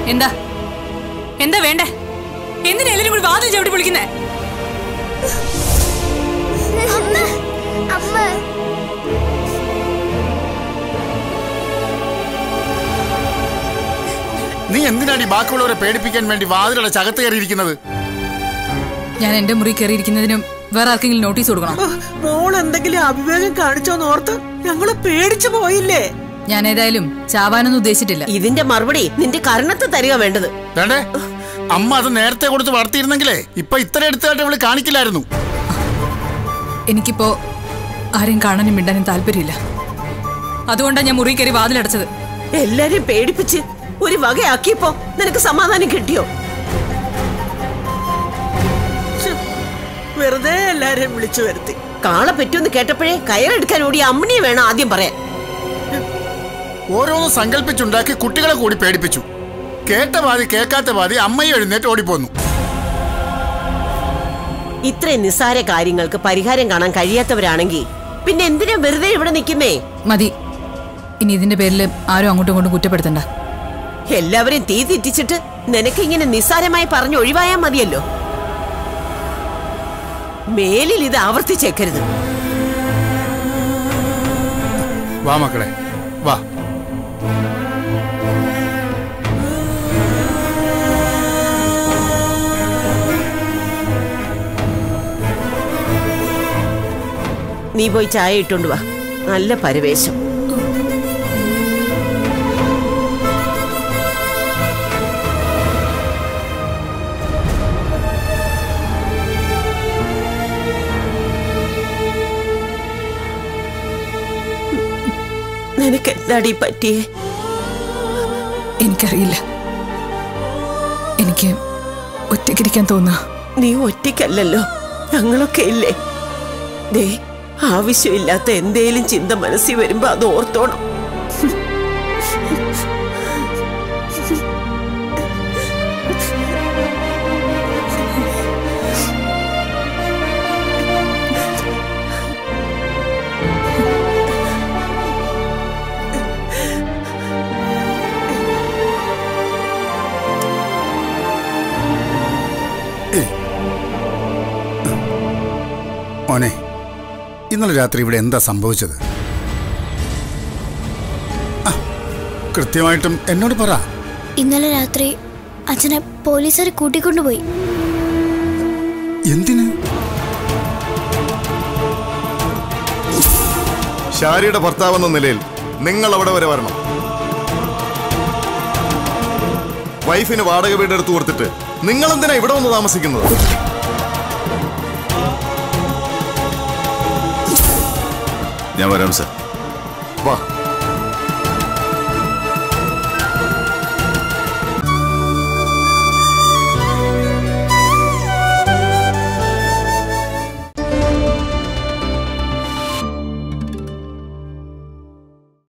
എന്താ എന്താ വേണ്ടേ? എന്തിനാ എല്ലാരും കൂടി വാതിൽ ചവിട്ടി വിളിക്കുന്നേ? നീ എന്തിനാണ് ബാക്കിയുള്ളവരെ പേടിപ്പിക്കാൻ വേണ്ടി വാതിലുള്ള ചകത്ത് കയറിയിരിക്കുന്നത്? ഞാൻ എന്റെ മുറി കയറിയിരിക്കുന്നതിനും വേറെ ആർക്കെങ്കിലും നോട്ടീസ് കൊടുക്കണം? മോൾ എന്തെങ്കിലും അവിവേകം കാണിച്ചോന്ന് ഓർത്ത് ഞങ്ങള് പേടിച്ചു പോയില്ലേ? ഞാൻ ഏതായാലും ചാവാനൊന്നും ഉദ്ദേശിച്ചിട്ടില്ല. ഇതിന്റെ മറുപടി നിന്റെ കരണത്ത് തരിക വേണ്ടത്. വേണ്ടേ? അമ്മ അത് നേരത്തെ കൊടുത്ത് വളർത്തിയിരുന്നെങ്കിലേ ഇപ്പൊ ഇത്ര എടുത്തായിട്ട് അവള് കാണിക്കില്ലായിരുന്നു. എനിക്കിപ്പോ ആരെയും കാണാനും മിണ്ടാനും താല്പര്യമില്ല. അതുകൊണ്ടാണ് ഞാൻ മുറി കയറി വാതിലടച്ചത്. എല്ലാരെയും പേടിപ്പിച്ച് ഒരു വകയാക്കിയപ്പോ നിനക്ക് സമാധാനം കിട്ടിയോ? വെറുതെ എല്ലാരെയും വിളിച്ചു വരുത്തി. കാളെ പറ്റുമെന്ന് കേട്ടപ്പോഴേ കയറെടുക്കാൻ ഓടിയ അമ്മണിയെ വേണം ആദ്യം പറയാൻ. ഓരോന്ന് സങ്കല്പിച്ചുണ്ടാക്കി കുട്ടികളെ കൂടി പേടിപ്പിച്ചു. കേട്ട പാതി കേൾക്കാത്ത പാതി അമ്മയെ എഴുന്നേറ്റ് ഓടിപ്പോന്നു. ഇത്രയും നിസ്സാര കാര്യങ്ങൾക്ക് പരിഹാരം കാണാൻ കഴിയാത്തവരാണെങ്കിൽ പിന്നെ എന്തിനാ വെറുതെ ഇവിടെ നിൽക്കുന്നേ? മതി, ഇനി ഇതിന്റെ പേരിൽ ആരും അങ്ങോട്ടും ഇങ്ങോട്ടും കുറ്റപ്പെടുത്തണ്ട. എല്ലാവരെയും തീ തെറ്റിച്ചിട്ട് നിനക്ക് ഇങ്ങനെ നിസ്സാരമായി പറഞ്ഞു ഒഴിവായാൽ മതിയല്ലോ. മേലിൽ ഇത് ആവർത്തിച്ചേക്കരുത്. വാ മക്കളെ വാ. നീ പോയി ചായ ഇട്ടോണ്ട് വാ. നല്ല പരവേശം. നിനക്ക് എന്താടി പറ്റിയേ? എനിക്കറിയില്ല. എനിക്ക് ഒറ്റയ്ക്കിരിക്കാൻ തോന്നുക. നീ ഒറ്റയ്ക്കല്ലല്ലോ, ഞങ്ങളൊക്കെ ഇല്ലേ? ദേ, ആവശ്യമില്ലാത്ത എന്തേലും ചിന്ത മനസ്സിൽ വരുമ്പോ അത് ഓർത്തോണം. മോനെ, ഇന്നലെ രാത്രി ഇവിടെ എന്താ സംഭവിച്ചത്? കൃത്യമായിട്ടും എന്നോട് പറ. ഇന്നലെ രാത്രി അച്ഛനെ പോലീസുകാർ കൂട്ടിക്കൊണ്ടുപോയി. എന്തിന്? ഷാരിയുടെ ഭർത്താവെന്ന നിലയിൽ നിങ്ങൾ അവിടെ വരെ വരണം. വൈഫിന് വാടക വീട് എടുത്തു കൊടുത്തിട്ട് നിങ്ങൾ എന്തിനാ ഇവിടെ വന്ന് താമസിക്കുന്നത്? ഞാൻ വരാം സർ. വാ.